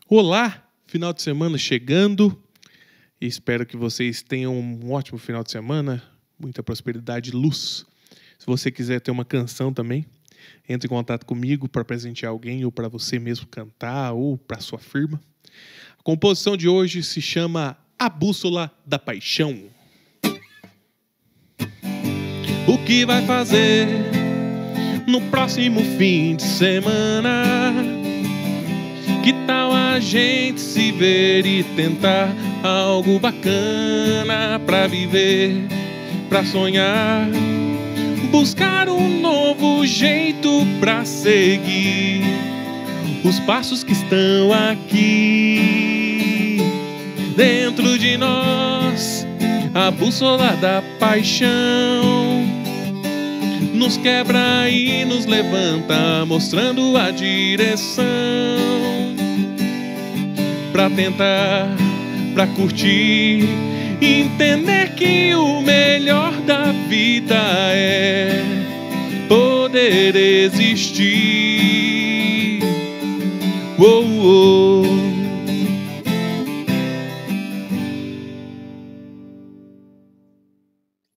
Olá, final de semana chegando. Espero que vocês tenham um ótimo final de semana, muita prosperidade e luz. Se você quiser ter uma canção também, entre em contato comigo para presentear alguém ou para você mesmo cantar ou para sua firma. A composição de hoje se chama A Bússola da Paixão. O que vai fazer no próximo fim de semana? Que tal a gente se ver e tentar algo bacana pra viver, pra sonhar, buscar um novo jeito pra seguir os passos que estão aqui dentro de nós. A bússola da paixão nos quebra e nos levanta, mostrando a direção. Pra tentar, pra curtir, entender que o melhor da vida é poder existir. Oh, oh.